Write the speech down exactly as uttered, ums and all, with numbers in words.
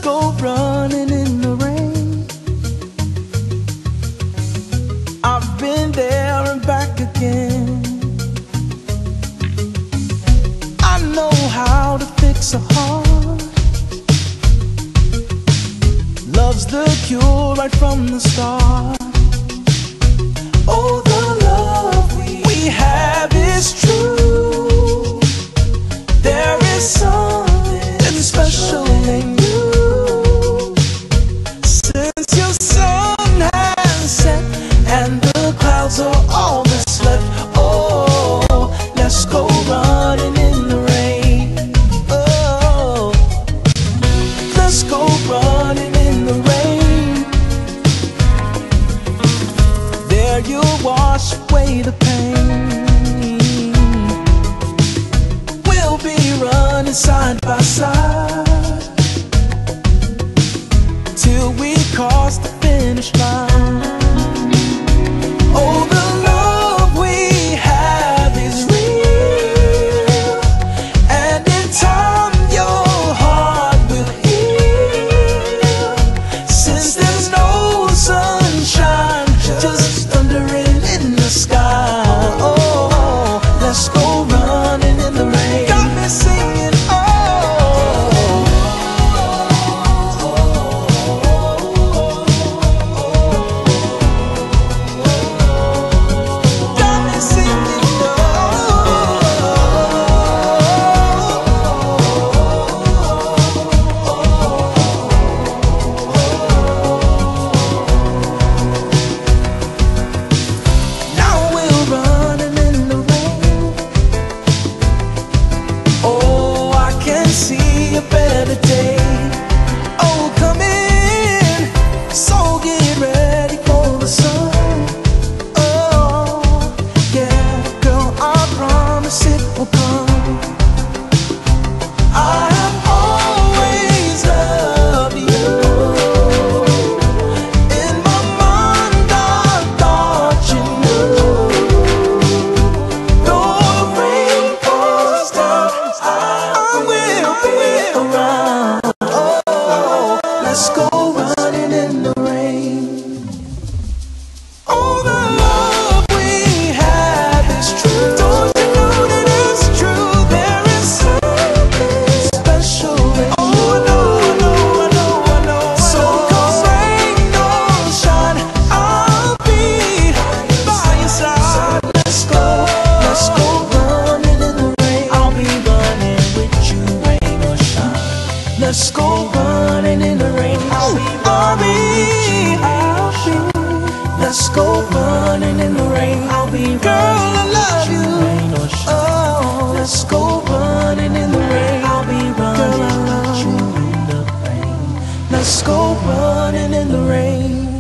go running in the rain. I've been there and back again. I know how to fix a heart. Love's the cure right from the start. Oh, the love we, we have is true. There is something special in you. Since your sun has set and the clouds are all that's left, oh, let's go running in the rain. Oh, let's go running in the rain. There you'll wash away the pain. We'll be running side by side till we cross the finish line. Oh, the love we have is real, and in time your heart will heal. Since there's no sunshine, just thundering in the sky. Oh, let's go running in the rain. Got me singing, let's go running in the rain. I'll be, I'll be, I'll be. Let's go running in the rain. I'll be, girl, I love you. Oh, let's go running in the rain. I'll be running, girl, I love you in the rain. Let's go running in the rain.